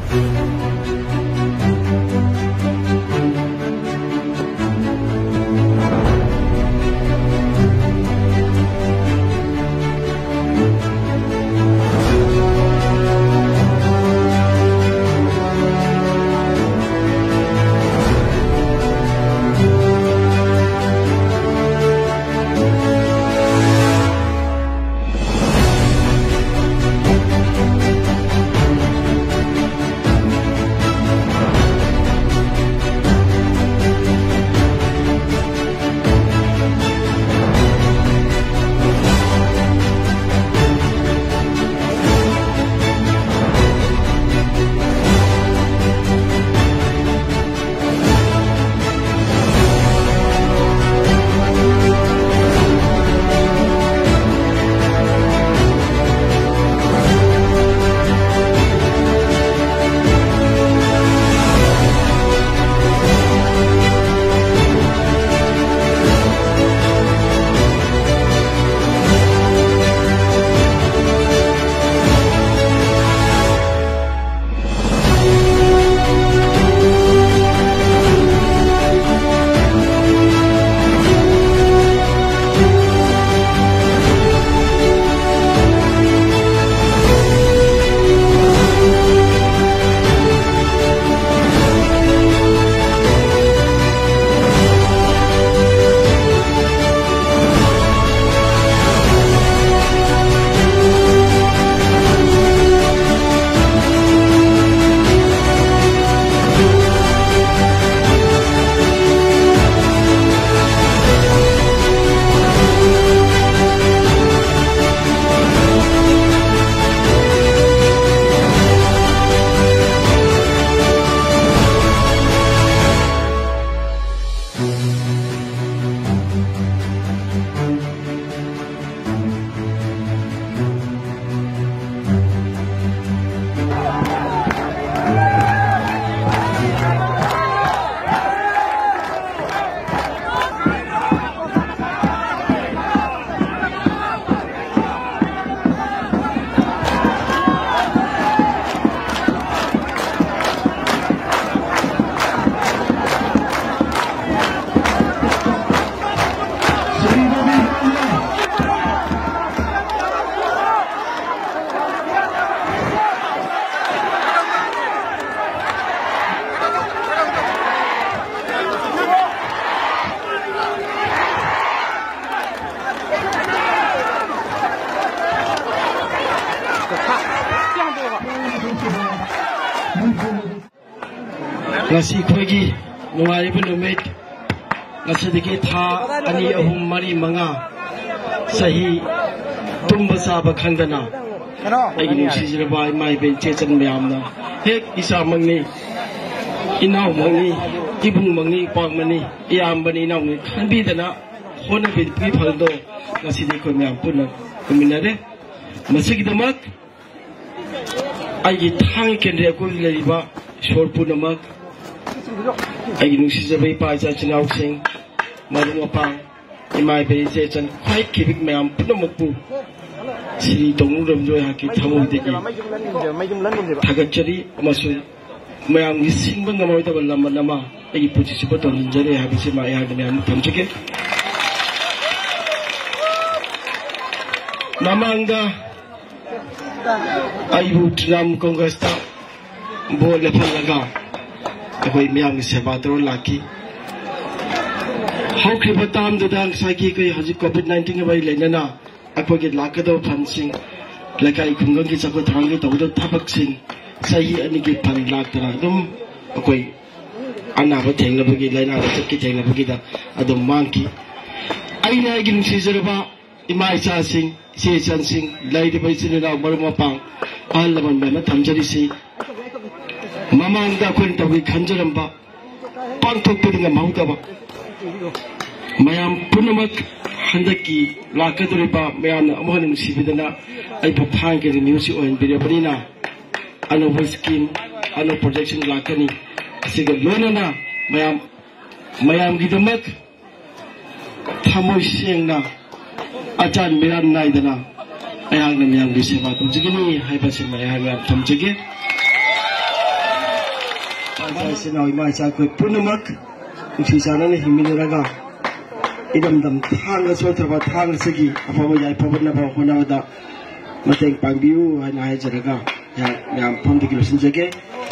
ngasi khoigi nungai bu numit ngasi diki tha ani ahum mari manga sahi tumba saba khangdana ai ni sijira bai mai be chechan myamna hek isa mangni inau mangni ibung mangni pang mani iam bani nau ni khanbi dana hona bi phaldo ngasi ni ko myam puna kuminare masigi damak ai gi thang kendre ko leriba shorpunamak ai nu si jabai pa cha chinau sing maru apang imai be je chan khai kibik mayam punamakpu Shri Tongbram joy haki thamu de gi thagachari amasu mayam gi singba ngamoi ta balama nama ai puchi sipa ton jare ha bisi ma ya mayam thamchike namanga ai bu tram congress ta bo le phalaga koi miyam seba tro laki how kriba tam da dang saki kai haji covid-19 bai lenana akoge lakado phansing lakai khungang ki chako thangi tawdo thabak sing sahi ani ki phan laktara dum akoi ana ba thengna bagi laina da chakki thengna bagi da adum mangki aina gin sijurba imai cha sing se chan sing lai de bai sin na marma pang alaman ba thamjari si mamangda kun tawi khanjaramba pangthokpedinga maudaba mayam punamak handaki lakaduriba mayamna amhanum sibidana ai pathangge music oin birabadina ano scheme ano projection lakani siga lonana mayam gidamak thamoi sengna achan miran naidana ayangna mayam gi seba tumjigini haiba sin mayam thamjige Saya senang imai saya kau punamak usi sana ni himil raga idam dam thang so terba thang segi apa boleh apa pun apa hona ada mateng pangbiu hai na hai jaraga yang pom dikilo sinjage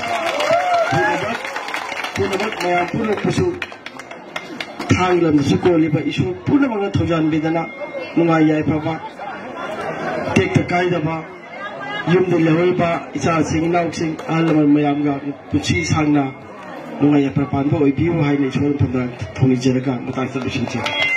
punamak mayam punak pusu thang lam suko liba isu punamak thojan bidana nungai yai papa tek takai daba yum de lehoiba isa sing nauk sing alam mayam ga puchi sangna nungai ya papan bo ibiu hai ni chon thong jaraga matai sa bising